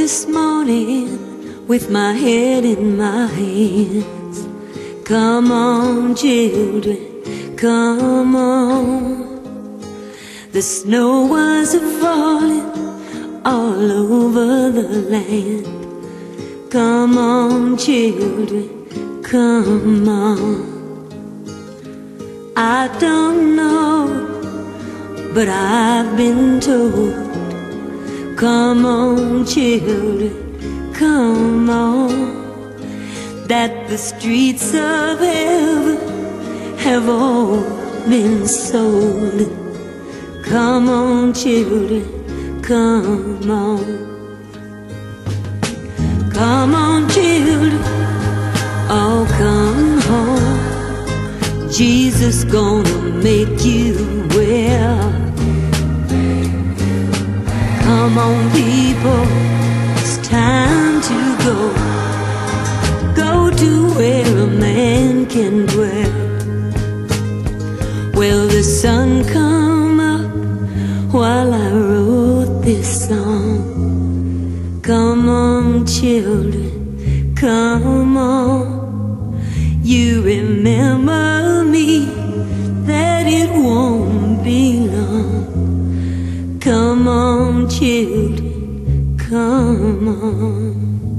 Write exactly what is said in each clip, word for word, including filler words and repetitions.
this morning with my head in my hands. Come on, children, come on. The snow was falling all over the land. Come on, children, come on. I don't know, but I've been told. Come on, children, come on, that the streets of heaven have all been sold. Come on, children, come on. Come on, children, oh come home. Jesus gonna make you well. Come on, people, it's time to go. Go to where a man can dwell. Well, the sun come up while I wrote this song. Come on, children, come on. You remember me, that it won't be long. Come on, children, come on.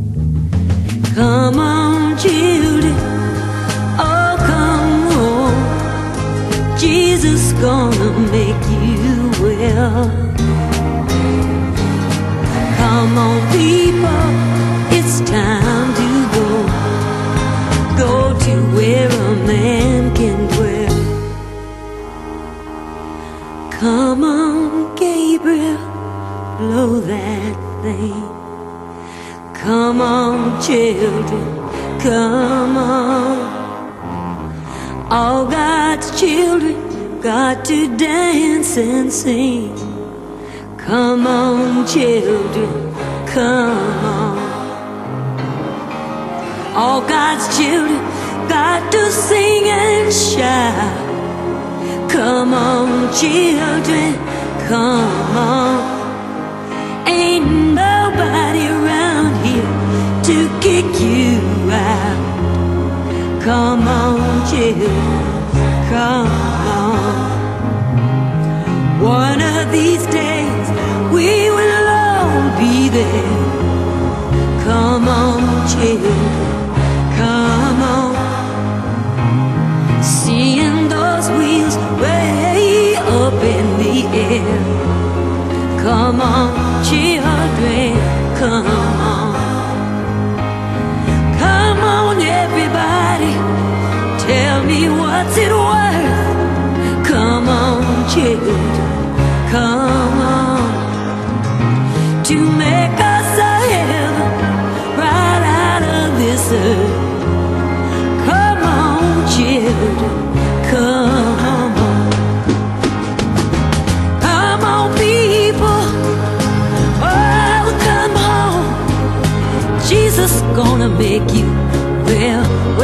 Come on, children, oh come home. Jesus gonna make you well. Come on, people, it's time to go. Go to where a man can dwell. Come on, Gabriel, blow that thing. Come on, children, come on. All God's children got to dance and sing. Come on, children, come on. All God's children got to sing and shout. Come on, children, come on. Ain't nobody around here to kick you out. Come on, children, come on. One of these days we will all be there. Come on, children, come on. Seeing those wheels way up in the air. Come on, children, come on. Come on, everybody, tell me what's it worth. Come on, children, come on. To make us a heaven right out of this earth. Come on, children, come on. Come on, people, oh come on. Jesus gonna make you well.